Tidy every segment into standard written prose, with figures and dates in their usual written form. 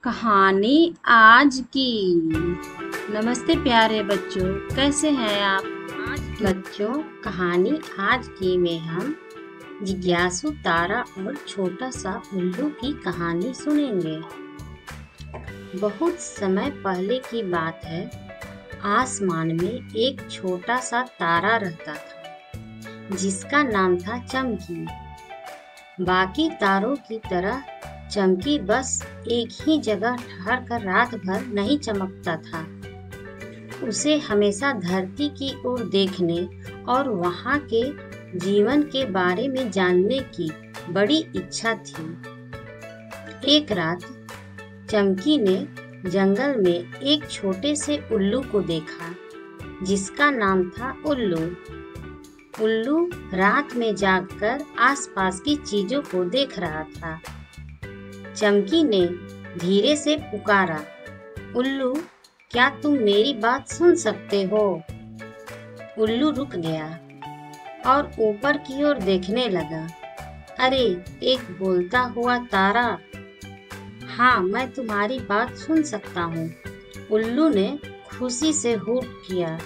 कहानी आज की। नमस्ते प्यारे बच्चों, कैसे हैं आप? बच्चों, कहानी आज की में हम जिज्ञासु तारा और छोटा सा उल्लू की कहानी सुनेंगे। बहुत समय पहले की बात है। आसमान में एक छोटा सा तारा रहता था जिसका नाम था चमकी। बाकी तारों की तरह चमकी बस एक ही जगह ठहर कर रात भर नहीं चमकता था। उसे हमेशा धरती की ओर देखने और वहाँ के जीवन के बारे में जानने की बड़ी इच्छा थी। एक रात चमकी ने जंगल में एक छोटे से उल्लू को देखा जिसका नाम था उल्लू। उल्लू रात में जागकर आसपास की चीजों को देख रहा था। चमकी ने धीरे से पुकारा, उल्लू, क्या तुम मेरी बात सुन सकते हो? उल्लू रुक गया और ऊपर की ओर देखने लगा। अरे, एक बोलता हुआ तारा। हाँ, मैं तुम्हारी बात सुन सकता हूँ, उल्लू ने खुशी से हुक किया।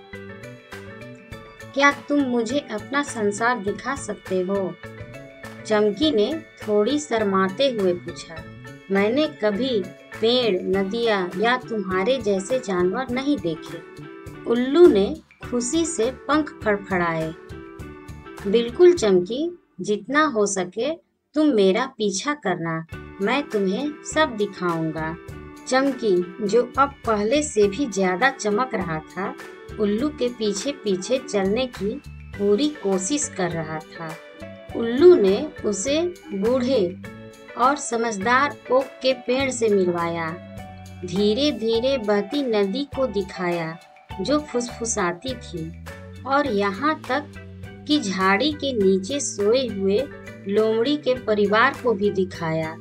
क्या तुम मुझे अपना संसार दिखा सकते हो? चमकी ने थोड़ी शर्माते हुए पूछा। मैंने कभी पेड़, नदियाँ या तुम्हारे जैसे जानवर नहीं देखे। उल्लू ने खुशी से पंख फड़फड़ाए। बिल्कुल चमकी, जितना हो सके तुम मेरा पीछा करना, मैं तुम्हें सब दिखाऊंगा। चमकी, जो अब पहले से भी ज्यादा चमक रहा था, उल्लू के पीछे पीछे चलने की पूरी कोशिश कर रहा था। उल्लू ने उसे बूढ़े और समझदार ओक के पेड़ से मिलवाया, धीरे धीरे बहती नदी को दिखाया जो फुसफुसाती थी, और यहाँ तक कि झाड़ी के नीचे सोए हुए लोमड़ी के परिवार को भी दिखाया।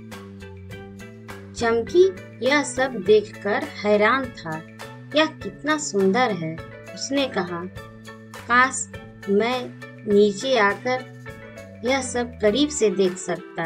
चमकी यह सब देखकर हैरान था। यह कितना सुंदर है, उसने कहा। काश मैं नीचे आकर यह सब करीब से देख सकता।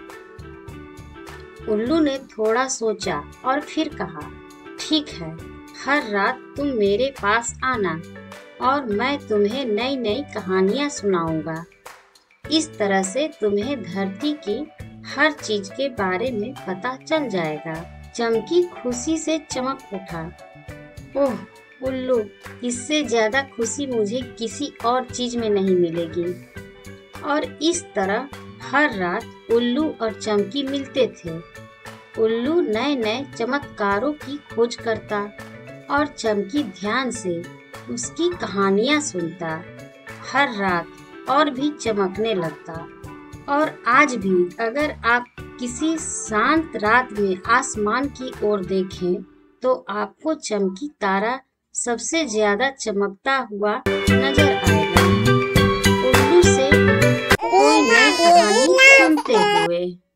उल्लू ने थोड़ा सोचा और फिर कहा, ठीक है, हर रात तुम मेरे पास आना और मैं तुम्हें नई नई कहानियां सुनाऊंगा। इस तरह से तुम्हें धरती की हर चीज के बारे में पता चल जाएगा। चमकी खुशी से चमक उठा। ओह उल्लू, इससे ज्यादा खुशी मुझे किसी और चीज में नहीं मिलेगी। और इस तरह हर रात उल्लू और चमकी मिलते थे। उल्लू नए नए चमत्कारों की खोज करता और चमकी ध्यान से उसकी कहानियां सुनता। हर रात और भी चमकने लगता। और आज भी अगर आप किसी शांत रात में आसमान की ओर देखें तो आपको चमकी तारा सबसे ज्यादा चमकता हुआ नजर आएगा। उल्लू से कोई नई कहानी सुनते हुए।